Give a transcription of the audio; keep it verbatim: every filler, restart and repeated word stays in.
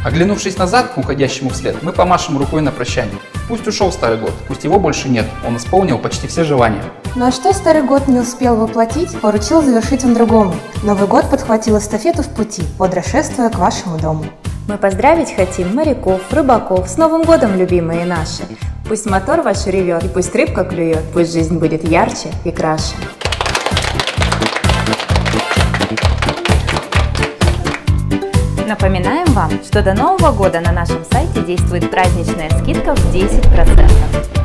Оглянувшись назад к уходящему вслед, мы помашем рукой на прощание. Пусть ушел старый год, пусть его больше нет, он исполнил почти все желания. Ну а что старый год не успел воплотить, поручил завершить он другому. Новый год подхватил эстафету в пути, бодро шествуя к вашему дому. Мы поздравить хотим моряков, рыбаков с Новым годом, любимые наши. Пусть мотор ваш ревет, и пусть рыбка клюет, пусть жизнь будет ярче и краше. Напоминаем вам, что до Нового года на нашем сайте действует праздничная скидка в десять процентов.